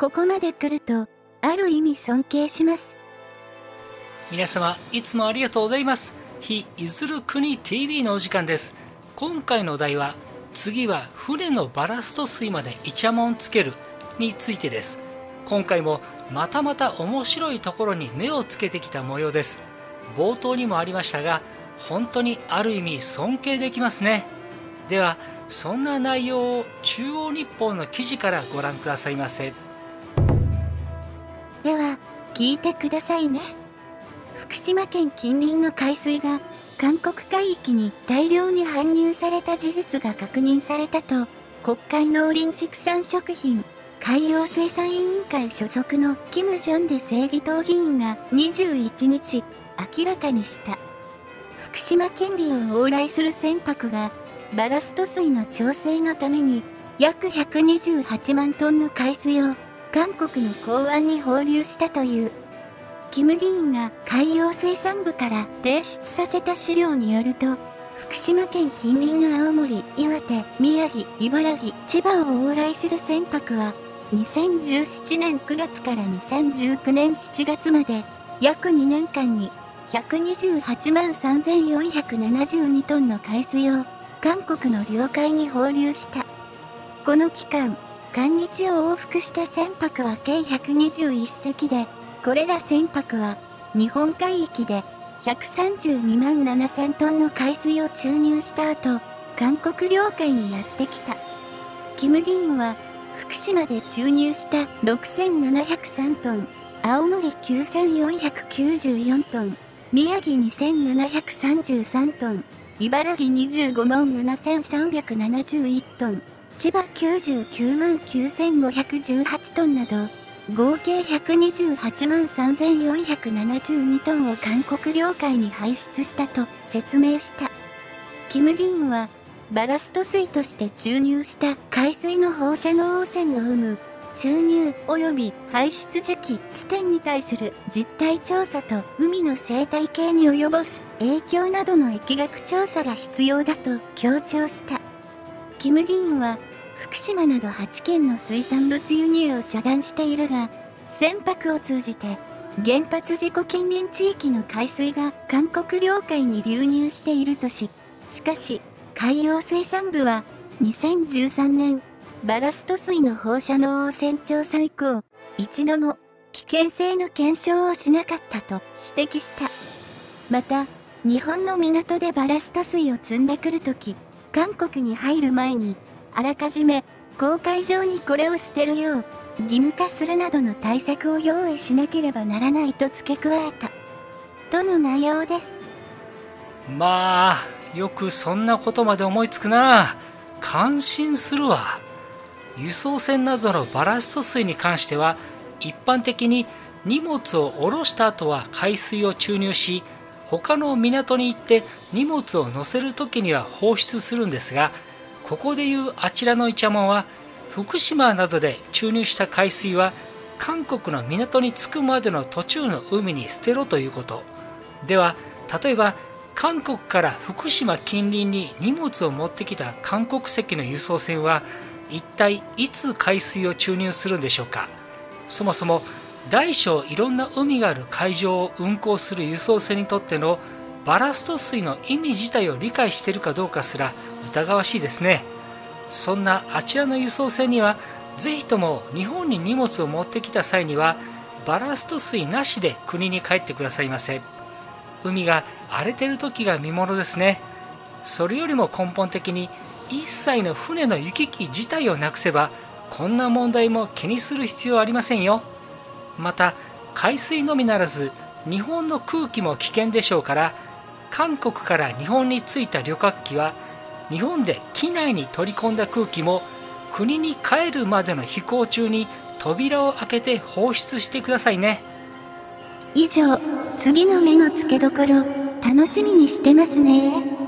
ここまで来ると、ある意味尊敬します。 皆様、いつもありがとうございます。日いずる国 TV のお時間です。今回のお題は、次は船のバラスト水までイチャモンつけるについてです。今回もまたまた面白いところに目をつけてきた模様です。冒頭にもありましたが、本当にある意味尊敬できますね。では、そんな内容を中央日報の記事からご覧くださいませ。 では、聞いてくださいね。福島県近隣の海水が韓国海域に大量に搬入された事実が確認されたと、国会農林畜産食品海洋生産委員会所属のキム・ジョンデ正義党議員が21日明らかにした。福島県里を往来する船舶がバラスト水の調整のために約128万トンの海水を韓国の港湾に放流したという。キム議員が海洋水産部から提出させた資料によると、福島県近隣の青森、岩手、宮城、茨城、千葉を往来する船舶は、2017年9月から2019年7月まで、約2年間に128万3472トンの海水を韓国の領海に放流した。この期間、韓日を往復した船舶は計121隻で、これら船舶は日本海域で132万7000トンの海水を注入した後、韓国領海にやってきた。キム議員は福島で注入した6703トン、青森9494トン、宮城2733トン、茨城25万7371トン、千葉99万9518トンなど、合計128万3472トンを韓国領海に排出したと説明した。キム議員は、バラスト水として注入した海水の放射能汚染の有無、注入及び排出時期、地点に対する実態調査と海の生態系に及ぼす影響などの疫学調査が必要だと強調した。キム議員は、福島など8県の水産物輸入を遮断しているが、船舶を通じて原発事故近隣地域の海水が韓国領海に流入しているとし、しかし海洋水産部は2013年バラスト水の放射能汚染調査以降、一度も危険性の検証をしなかったと指摘した。また、日本の港でバラスト水を積んでくるとき、韓国に入る前に、あらかじめ公海上にこれを捨てるよう義務化するなどの対策を用意しなければならないと付け加えた。との内容です。 まあ、よくそんなことまで思いつくな。感心するわ。輸送船などのバラスト水に関しては、一般的に荷物を下ろした後は海水を注入し、他の港に行って荷物を載せるときには放出するんですが、ここでいうあちらのイチャモンは、福島などで注入した海水は韓国の港に着くまでの途中の海に捨てろということ。では、例えば韓国から福島近隣に荷物を持ってきた韓国籍の輸送船は一体いつ海水を注入するんでしょうか。そもそも大小いろんな海がある海上を運航する輸送船にとってのバラスト水の意味自体を理解しているかどうかすら疑わしいですね。そんなあちらの輸送船には、ぜひとも日本に荷物を持ってきた際にはバラスト水なしで国に帰ってくださいませ。海が荒れてる時が見ものですね。それよりも根本的に一切の船の行き来自体をなくせば、こんな問題も気にする必要はありませんよ。また海水のみならず日本の空気も危険でしょうから、韓国から日本に着いた旅客機は日本で機内に取り込んだ空気も国に帰るまでの飛行中に扉を開けて放出してくださいね。 以上、次の目の付けどころ楽しみにしてますね。